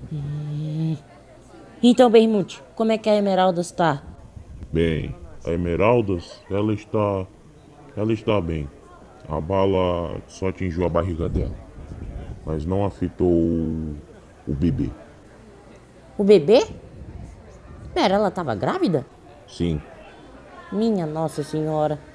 Então, Bermude, como é que a Esmeralda está? Bem, a Esmeraldas, ela está bem. A bala só atingiu a barriga dela, mas não afetou o bebê. O bebê? Pera, ela estava grávida? Sim, Minha Nossa Senhora.